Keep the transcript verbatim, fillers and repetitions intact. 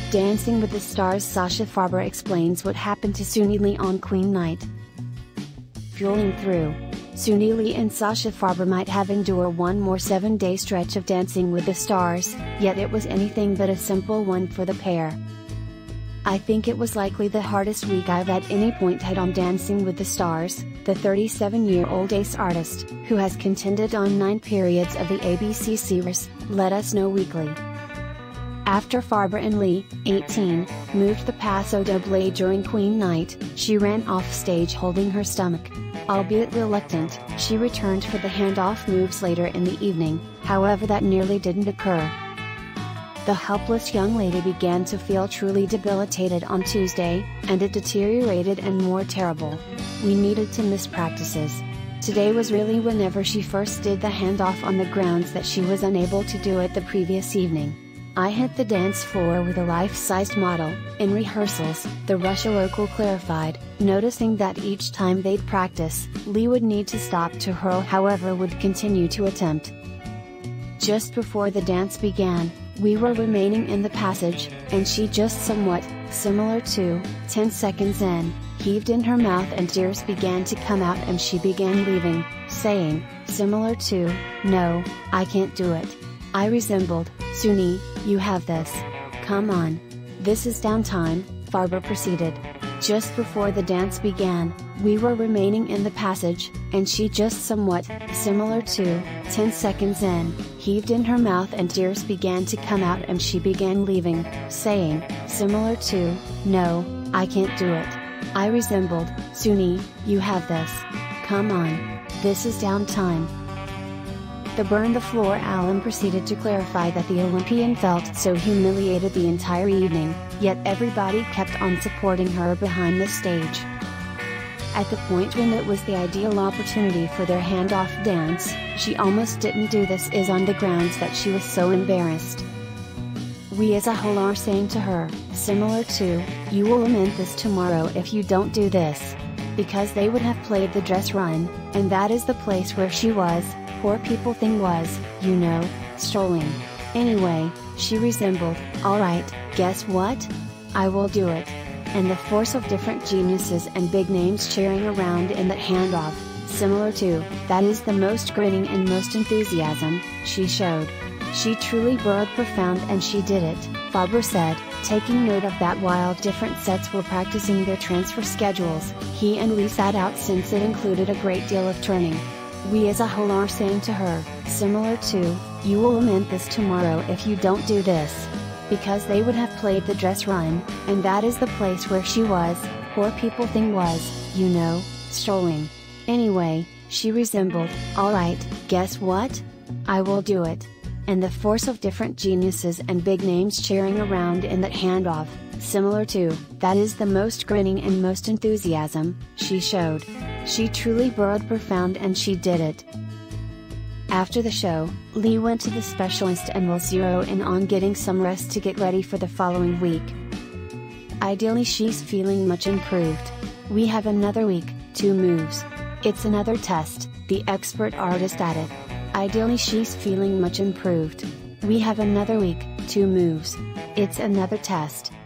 Dancing with the Stars Sasha Farber explains what happened to Suni Lee on Queen Night. Fueling through, Suni Lee and Sasha Farber might have endured one more seven-day stretch of Dancing with the Stars, yet it was anything but a simple one for the pair. "I think it was likely the hardest week I've at any point had on Dancing with the Stars," the thirty-seven-year-old ace artist, who has contended on nine periods of the A B C series, let us know weekly. After Farber and Lee, eighteen, moved the Paso Doble during Queen Night, she ran off stage holding her stomach. Albeit reluctant, she returned for the handoff moves later in the evening, however that nearly didn't occur. The helpless young lady began to feel truly debilitated on Tuesday, and it deteriorated and more terrible. "We needed to miss practices. Today was really whenever she first did the handoff on the grounds that she was unable to do it the previous evening. I hit the dance floor with a life-sized model, in rehearsals," the Russia local clarified, noticing that each time they'd practice, Lee would need to stop to hurl however would continue to attempt. "Just before the dance began, we were remaining in the passage, and she just somewhat, similar to, ten seconds in, heaved in her mouth and tears began to come out and she began leaving, saying, similar to, 'No, I can't do it.' I resembled, 'Suni, you have this. Come on. This is downtime,'" Farber proceeded. "Just before the dance began, we were remaining in the passage, and she just somewhat, similar to, ten seconds in, heaved in her mouth and tears began to come out and she began leaving, saying, similar to, 'No, I can't do it.' I resembled, 'Suni, you have this. Come on. This is downtime.'" The Burn the Floor alum proceeded to clarify that the Olympian felt so humiliated the entire evening, yet everybody kept on supporting her behind the stage. At the point when it was the ideal opportunity for their handoff dance, she almost didn't do this is on the grounds that she was so embarrassed. "We as a whole are saying to her, similar to, 'You will lament this tomorrow if you don't do this.' Because they would have played the dress run, and that is the place where she was, poor people thing was, you know, strolling. Anyway, she resembled, alright, guess what? I will do it. And the force of different geniuses and big names cheering around in that handoff, similar to, that is the most grinning and most enthusiasm, she showed. She truly burrowed profound and she did it," Farber said, taking note of that while different sets were practicing their transfer schedules, he and Lee sat out since it included a great deal of turning. "We as a whole are saying to her, similar to, 'You will lament this tomorrow if you don't do this.' Because they would have played the dress run, and that is the place where she was, poor people thing was, you know, strolling. Anyway, she resembled, alright, guess what? I will do it. And the force of different geniuses and big names cheering around in that handoff, similar to, that is the most grinning and most enthusiasm, she showed. She truly burrowed profound and she did it." After the show, Lee went to the specialist and will zero in on getting some rest to get ready for the following week. "Ideally she's feeling much improved. We have another week, two moves. It's another test," the expert artist added. "Ideally she's feeling much improved. We have another week, two moves. It's another test."